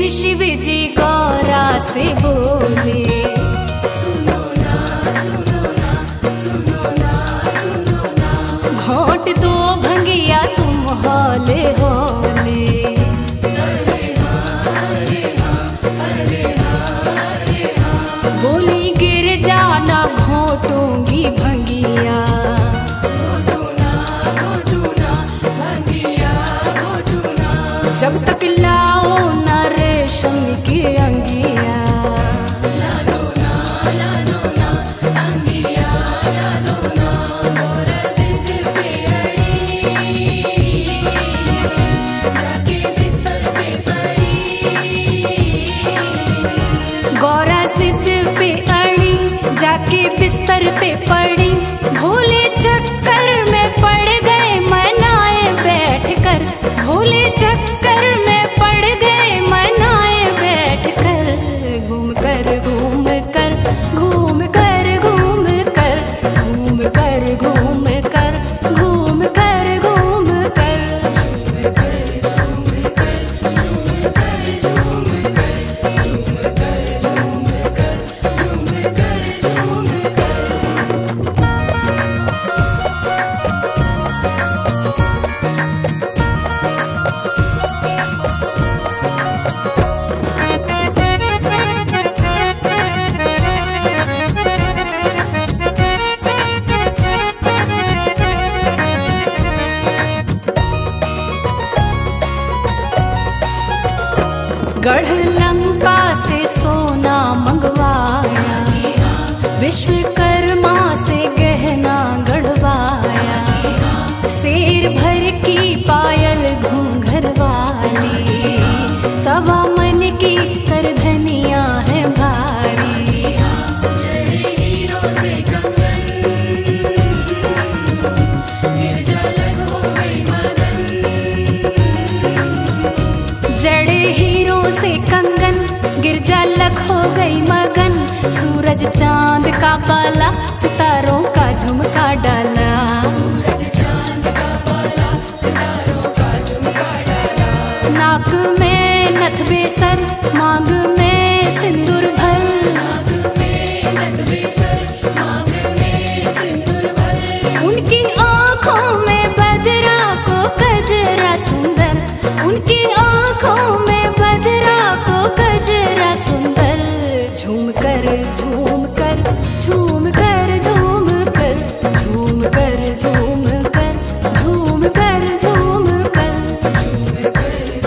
शिव जी गौरा से बोले, सुनो ना, सुनो ना, सुनो ना, सुनो ना। घोट दो भंगिया तुम हौले हौले। अरे हाँ, अरे हाँ, अरे हाँ, अरे हाँ। बोली गिर जाना घोटूंगी भंगिया, घोटूना, घोटूना, भंगिया घोटूना। जब तक लाओ न रेशम की अंगिया। लादो ना, अंगिया लादो ना। गौरा सिद्ध पे अड़ी, जाके बिस्तर पे पड़ी। गौरा सिद्ध पे अड़ी, जाके बिस्तर पे पड़ी। भोले चक्कर में पड़ गए मनाए बैठकर, भोले चक्कर में पड़ गए मनाए बैठकर। घूम कर घूम कर घूम कर घूम कर घूम कर घूम कर घूम कर घूम कर। गढ़ लंका से सोना मंगवाया, विश्वकर्मा से गहना गढ़वाया। शेर भर की पायल घूंघर वाली, सवा मन की करधनिया है भारी। जड़े हीरों से कंगन, गिरजालक हो गई मगन। जड़े हीरों से कंगन, गिरजालक हो गई मगन। सूरज चांद का बाला, सितारों का झुमका डाला। सूरज चांद का बाला, सितारों का झुमका डाला। नाक में नथ बेसर, मांग में सिंदूर भर। नाक में नथ बेसर, मांग में सिंदूर भर। उनकी आँखों में बदरा को गजरा सुंदर, उनकी आँखों में बदरा को गजरा सुंदर। झूम कर झूम कर झूम कर झूम कर झूम कर झूम कर झूम कर झूम कर।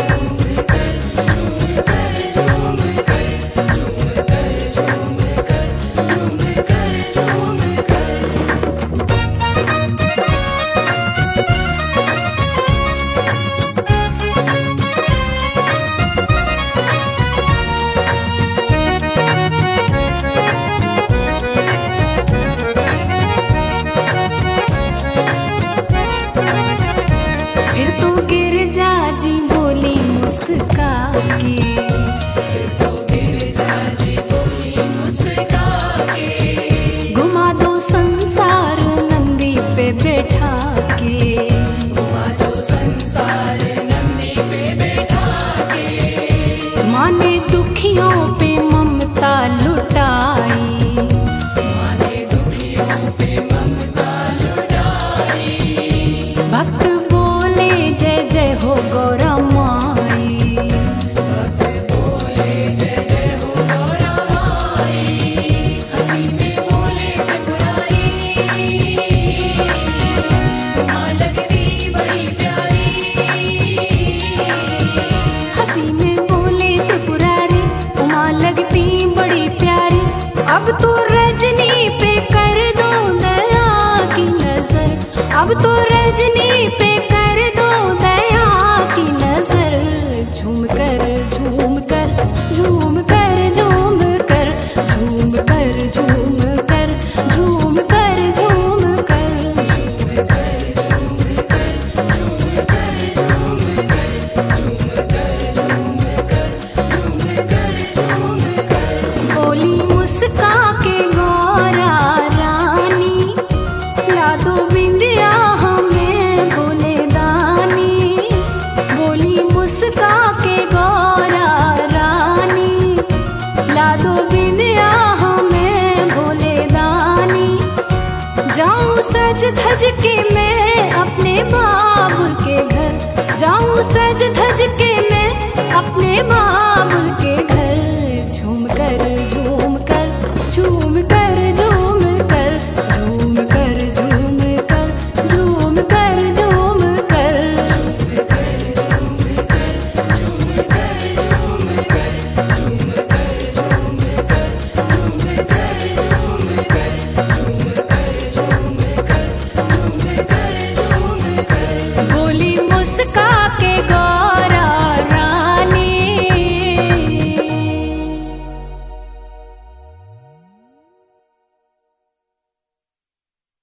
फिर तो गिरजा जी बोली मुस्का के, गिरजाजी बोली मुस्का के। घुमा दो संसार नंदी पे बैठा के। घुमा दो संसार नंदी पे बैठा के। माने दुखियों पे ममता लुटाई, माने दुखियों पे ममता लुटाई। भक्त बोले जय जय हो गौरा माई। भक्त बोले जय जय हो गौरा माई। हंसी में बोले त्रिपुरारी, माँ लगती बड़ी प्यारी। हंसी में बोले त्रिपुरारी, उमा लगती बड़ी प्यारी। अब तो रजनी पे कर दो दया की नजर, अब तो रजनी पे कर दो दया की नजर। झूम कर झूम कर झूम कर झूम कर झूम कर झूम कर झूम कर झूम कर। बोली मुस्का के गौरा रानी, ला दो बिंदिया हमें भोले दानी। बोली मुस्का के गौरा धज के मैं